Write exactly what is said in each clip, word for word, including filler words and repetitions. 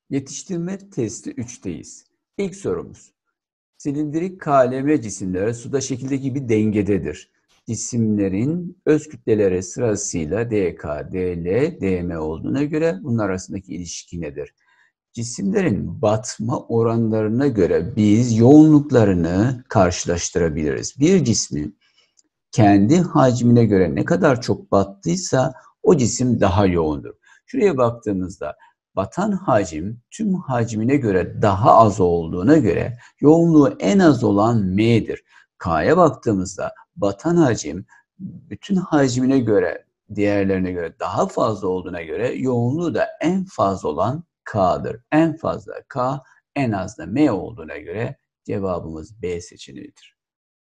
Yetiştirme testi üçteyiz. İlk sorumuz. Silindirik K L M cisimler suda şekildeki bir dengededir. Cisimlerin öz kütleleri sırasıyla D K, D L, D M olduğuna göre bunun arasındaki ilişki nedir? Cisimlerin batma oranlarına göre biz yoğunluklarını karşılaştırabiliriz. Bir cismin kendi hacmine göre ne kadar çok battıysa o cisim daha yoğundur. Şuraya baktığımızda batan hacim tüm hacmine göre daha az olduğuna göre yoğunluğu en az olan M'dir. K'ya baktığımızda batan hacim bütün hacmine göre diğerlerine göre daha fazla olduğuna göre yoğunluğu da en fazla olan K'dır. En fazla K, en az da M olduğuna göre cevabımız B seçeneğidir.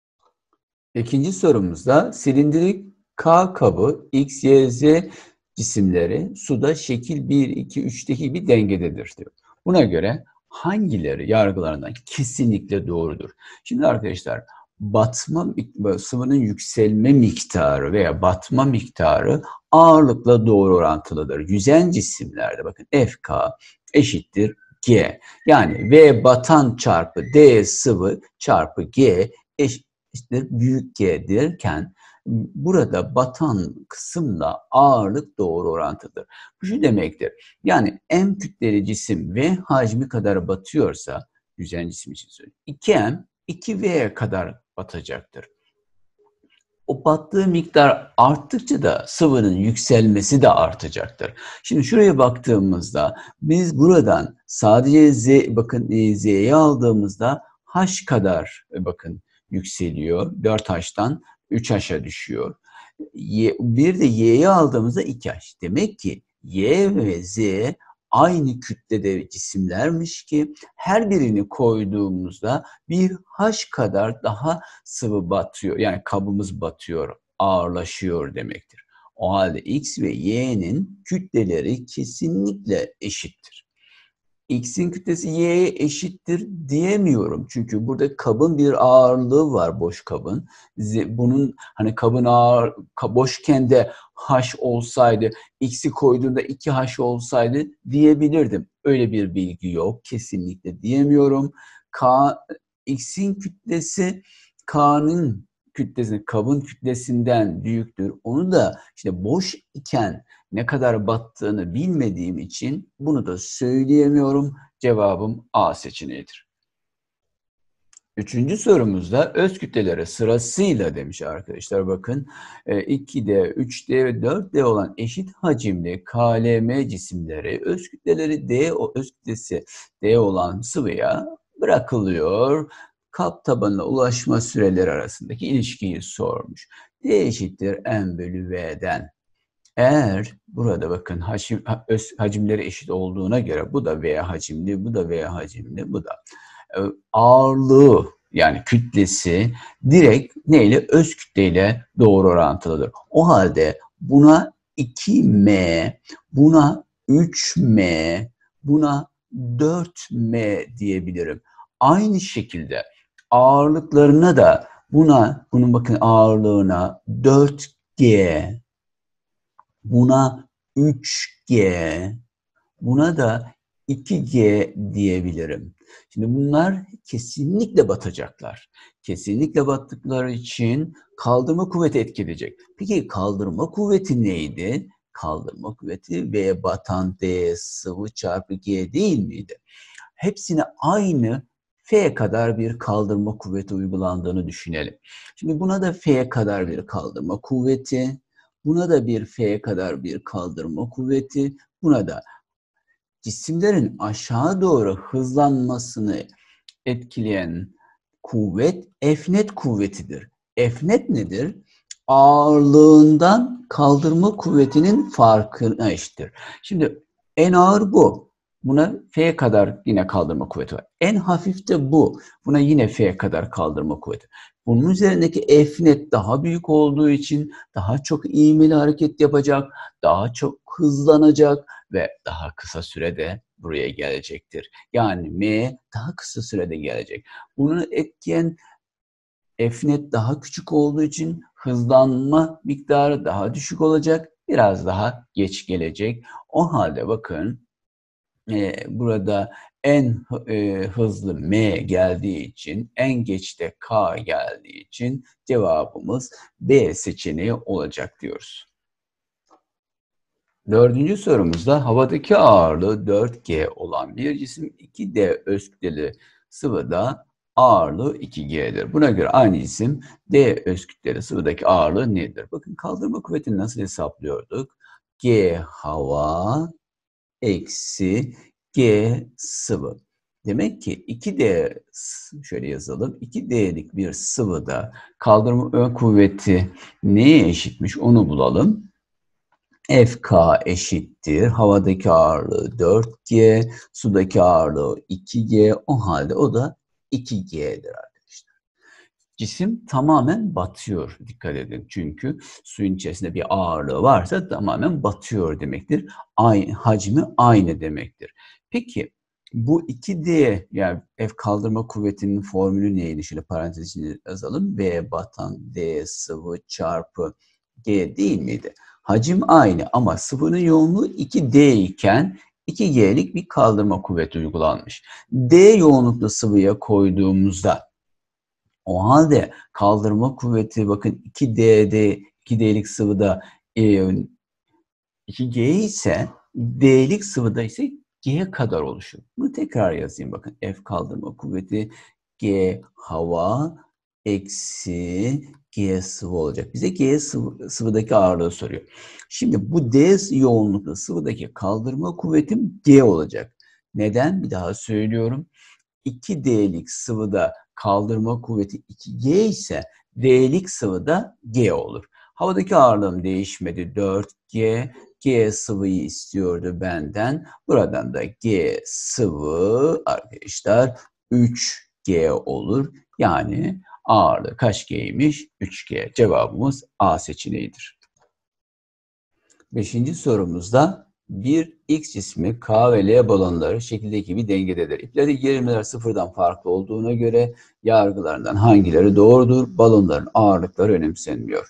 İkinci sorumuzda silindirik K kabı X, Y, Z cisimleri suda şekil bir, iki, üçteki bir dengededir diyor. Buna göre hangileri yargılarından kesinlikle doğrudur? Şimdi arkadaşlar batma sıvının yükselme miktarı veya batma miktarı ağırlıkla doğru orantılıdır. Yüzen cisimlerde bakın F K eşittir G. Yani V batan çarpı D sıvı çarpı G eşittir İşte büyük G derken burada batan kısımla ağırlık doğru orantılıdır. Bu şu demektir. Yani M kütleli cisim V hacmi kadar batıyorsa, yüzen cisim için söylüyorum, iki M iki V'ye kadar batacaktır. O battığı miktar arttıkça da sıvının yükselmesi de artacaktır. Şimdi şuraya baktığımızda biz buradan sadece Z, bakın Z'yi aldığımızda H kadar bakın yükseliyor. dört H'tan üç H'a düşüyor. Y, bir de Y'yi aldığımızda iki H. Demek ki Y ve Z aynı kütlede cisimlermiş ki her birini koyduğumuzda bir H kadar daha sıvı batıyor. Yani kabımız batıyor, ağırlaşıyor demektir. O halde X ve Y'nin kütleleri kesinlikle eşittir. X'in kütlesi Y'ye eşittir diyemiyorum. Çünkü burada kabın bir ağırlığı var, boş kabın. Bunun hani kabın ağır, boşken de H olsaydı, X'i koyduğunda iki H olsaydı diyebilirdim. Öyle bir bilgi yok. Kesinlikle diyemiyorum. K, X'in kütlesi K'nın kütlesi, kabın kütlesinden büyüktür. Onu da işte boş iken ne kadar battığını bilmediğim için bunu da söyleyemiyorum. Cevabım A seçeneğidir. Üçüncü sorumuzda öz kütlelere sırasıyla demiş arkadaşlar. Bakın iki D, üç D ve dört D olan eşit hacimli K L M cisimleri öz kütleleri D, o öz kütlesi D olan sıvıya bırakılıyor. Kap tabanına ulaşma süreleri arasındaki ilişkiyi sormuş. D eşittir M bölü V'den. Eğer burada bakın hacim, öz hacimleri eşit olduğuna göre bu da V hacimli, bu da V hacimli, bu da e, ağırlığı yani kütlesi direkt neyle? Öz kütleyle doğru orantılıdır. O halde buna iki M, buna üç M, buna dört M diyebilirim. Aynı şekilde ağırlıklarına da buna, bunun bakın ağırlığına dört G, buna üç G, buna da iki G diyebilirim. Şimdi bunlar kesinlikle batacaklar. Kesinlikle battıkları için kaldırma kuvveti etki edecek. Peki kaldırma kuvveti neydi? Kaldırma kuvveti V batan D sıvı çarpı G değil miydi? Hepsine aynı F kadar bir kaldırma kuvveti uygulandığını düşünelim. Şimdi buna da F kadar bir kaldırma kuvveti, buna da bir F kadar bir kaldırma kuvveti, buna da cisimlerin aşağı doğru hızlanmasını etkileyen kuvvet F net kuvvetidir. F net nedir? Ağırlığından kaldırma kuvvetinin farkına eşittir. Şimdi en ağır bu. Buna F kadar yine kaldırma kuvveti var. En hafif de bu. Buna yine F kadar kaldırma kuvveti. Bunun üzerindeki F net daha büyük olduğu için daha çok ivmeli hareket yapacak, daha çok hızlanacak ve daha kısa sürede buraya gelecektir. Yani M daha kısa sürede gelecek. Bunu etken F net daha küçük olduğu için hızlanma miktarı daha düşük olacak. Biraz daha geç gelecek. O halde bakın e, burada en e, hızlı M geldiği için, en geç de K geldiği için cevabımız B seçeneği olacak diyoruz. Dördüncü sorumuzda havadaki ağırlığı dört G olan bir cisim iki D özkütleli sıvıda ağırlığı iki G'dir. Buna göre aynı cisim D özkütleli sıvıdaki ağırlığı nedir? Bakın kaldırma kuvvetini nasıl hesaplıyorduk? G hava eksi G sıvı. Demek ki iki D, şöyle yazalım, iki D'lik bir sıvıda kaldırma kuvveti neye eşitmiş onu bulalım. F K eşittir. Havadaki ağırlığı dört G, sudaki ağırlığı iki G. O halde o da iki G'dir arkadaşlar. Cisim tamamen batıyor. Dikkat edin. Çünkü suyun içerisinde bir ağırlığı varsa tamamen batıyor demektir. Aynı, hacmi aynı demektir. Peki bu iki D, yani F kaldırma kuvvetinin formülü neydi? Şöyle parantez içinde yazalım. B batan D sıvı çarpı G değil miydi? Hacim aynı ama sıvının yoğunluğu iki D iken iki G'lik bir kaldırma kuvveti uygulanmış. D yoğunluklu sıvıya koyduğumuzda o halde kaldırma kuvveti bakın iki D'de iki D'lik sıvıda iki G ise D'lik sıvıda ise G kadar oluşur. Bunu tekrar yazayım bakın. F kaldırma kuvveti G hava eksi G sıvı olacak. Bize G sıvı, sıvıdaki ağırlığı soruyor. Şimdi bu D yoğunluklu sıvıdaki kaldırma kuvvetim G olacak. Neden? Bir daha söylüyorum. iki D'lik sıvıda kaldırma kuvveti iki G ise D'lik sıvıda G olur. Havadaki ağırlığım değişmedi. dört G. G sıvıyı istiyordu benden. Buradan da G sıvı arkadaşlar üç G olur. Yani ağırlığı kaç G'ymiş? üç G. Cevabımız A seçeneğidir. Beşinci sorumuzda bir X cismi K ve L balonları şekildeki bir dengededir. İplerdeki gerilimler sıfırdan farklı olduğuna göre yargılarından hangileri doğrudur? Balonların ağırlıkları önemsenmiyor.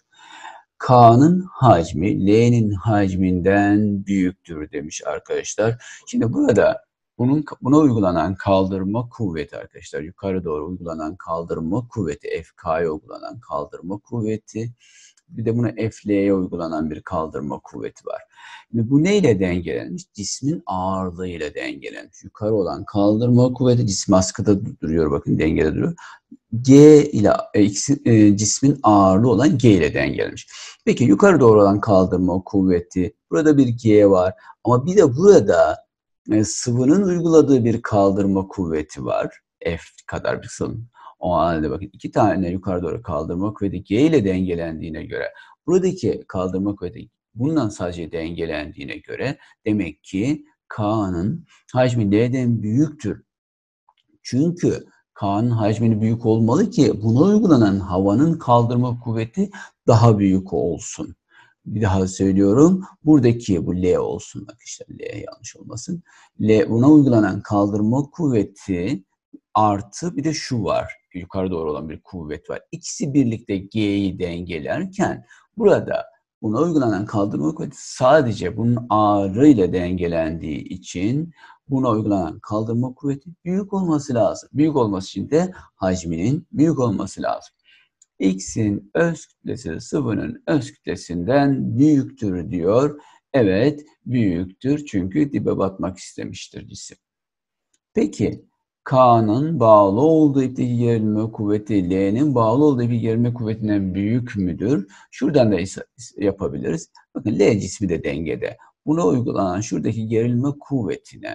K'nın hacmi L'nin hacminden büyüktür demiş arkadaşlar. Şimdi burada bunun buna uygulanan kaldırma kuvveti arkadaşlar, yukarı doğru uygulanan kaldırma kuvveti, F K'ya uygulanan kaldırma kuvveti, bir de buna F L'ye uygulanan bir kaldırma kuvveti var. Şimdi bu neyle dengelenmiş? Cismin ağırlığıyla dengelenmiş. Yukarı olan kaldırma kuvveti cismi askıda duruyor, bakın dengede duruyor. G ile e, cismin ağırlığı olan G ile dengelenmiş. Peki yukarı doğru olan kaldırma kuvveti, burada bir G var ama bir de burada e, sıvının uyguladığı bir kaldırma kuvveti var. F kadar bir sıvının. O halde bakın iki tane yukarı doğru kaldırma kuvveti G ile dengelendiğine göre buradaki kaldırma kuvveti bundan sadece dengelendiğine göre demek ki K'nın hacmi L'den büyüktür. Çünkü K'nın hacmini büyük olmalı ki buna uygulanan havanın kaldırma kuvveti daha büyük olsun. Bir daha söylüyorum. Buradaki bu L olsun. Bak işte L yanlış olmasın. L, buna uygulanan kaldırma kuvveti artı bir de şu var. Yukarı doğru olan bir kuvvet var. İkisi birlikte G'yi dengelerken burada buna uygulanan kaldırma kuvveti sadece bunun ağırlığıyla dengelendiği için buna uygulanan kaldırma kuvveti büyük olması lazım. Büyük olması için de hacminin büyük olması lazım. X'in öz kütlesi sıvının öz kütlesinden büyüktür diyor. Evet, büyüktür çünkü dibe batmak istemiştir cisim. Peki K'nın bağlı olduğu ipteki gerilme kuvveti L'nin bağlı olduğu bir gerilme kuvvetinden büyük müdür? Şuradan da yapabiliriz. Bakın L cismi de dengede. Buna uygulanan şuradaki gerilme kuvvetine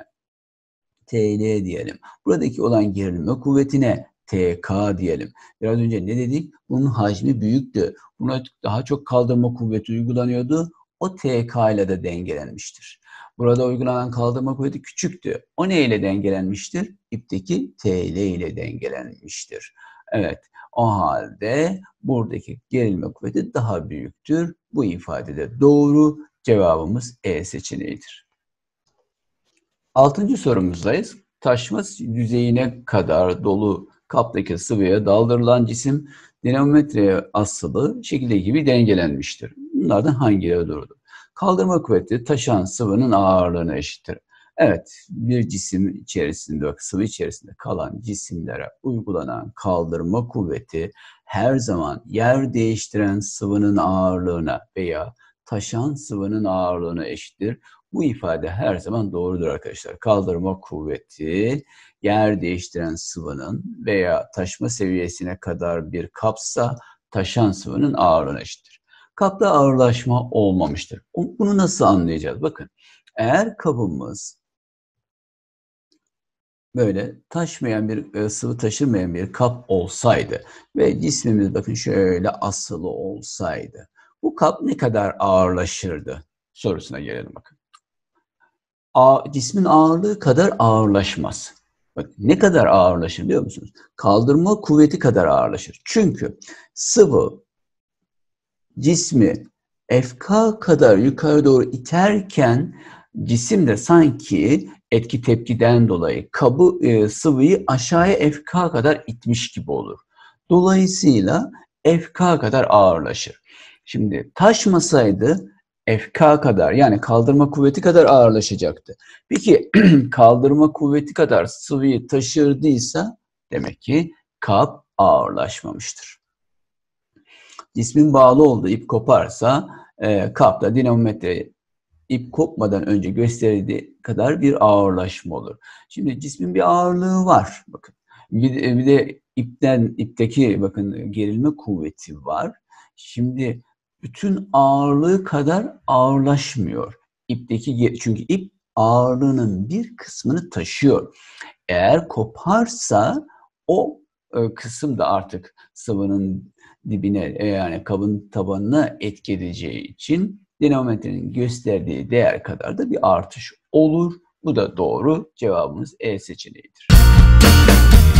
T L diyelim. Buradaki olan gerilme kuvvetine T K diyelim. Biraz önce ne dedik? Bunun hacmi büyüktü. Buna daha çok kaldırma kuvveti uygulanıyordu. O T K ile de dengelenmiştir. Burada uygulanan kaldırma kuvveti küçüktü. O ne ile dengelenmiştir? İpteki T L ile dengelenmiştir. Evet, o halde buradaki gerilme kuvveti daha büyüktür. Bu ifadede doğru. Cevabımız E seçeneğidir. Altıncı sorumuzdayız. Taşma yüzeyine kadar dolu kaptaki sıvıya daldırılan cisim dinamometreye asılı şekilde gibi dengelenmiştir. Bunlardan hangileri doğrudur? Kaldırma kuvveti taşan sıvının ağırlığına eşittir. Evet, bir cisim içerisinde, sıvı içerisinde kalan cisimlere uygulanan kaldırma kuvveti her zaman yer değiştiren sıvının ağırlığına veya taşan sıvının ağırlığına eşittir. Bu ifade her zaman doğrudur arkadaşlar. Kaldırma kuvveti yer değiştiren sıvının veya taşma seviyesine kadar bir kapsa taşan sıvının ağırlığına eşittir. Kapta ağırlaşma olmamıştır. Bunu nasıl anlayacağız? Bakın, eğer kabımız böyle taşmayan bir sıvı taşımayan bir kap olsaydı ve cismimiz bakın şöyle asılı olsaydı, bu kap ne kadar ağırlaşırdı sorusuna gelelim bakın. A, cismin ağırlığı kadar ağırlaşmaz. Bak, ne kadar ağırlaşır biliyor musunuz? Kaldırma kuvveti kadar ağırlaşır. Çünkü sıvı cismi F K kadar yukarı doğru iterken cisim de sanki etki tepkiden dolayı kabı e, sıvıyı aşağıya F K kadar itmiş gibi olur. Dolayısıyla F K kadar ağırlaşır. Şimdi taşmasaydı F K kadar, yani kaldırma kuvveti kadar ağırlaşacaktı. Peki kaldırma kuvveti kadar sıvıyı taşırdıysa demek ki kap ağırlaşmamıştır. Cismin bağlı olduğu ip koparsa e, kapta dinamometre ip kopmadan önce gösterildiği kadar bir ağırlaşma olur. Şimdi cismin bir ağırlığı var. Bakın. Bir, bir de ipten ipteki bakın gerilme kuvveti var. Şimdi bütün ağırlığı kadar ağırlaşmıyor. İpteki, çünkü ip ağırlığının bir kısmını taşıyor. Eğer koparsa o e, kısım da artık sıvının dibine, yani kabın tabanına etki edeceği için dinamometrenin gösterdiği değer kadar da bir artış olur. Bu da doğru. Cevabımız E seçeneğidir.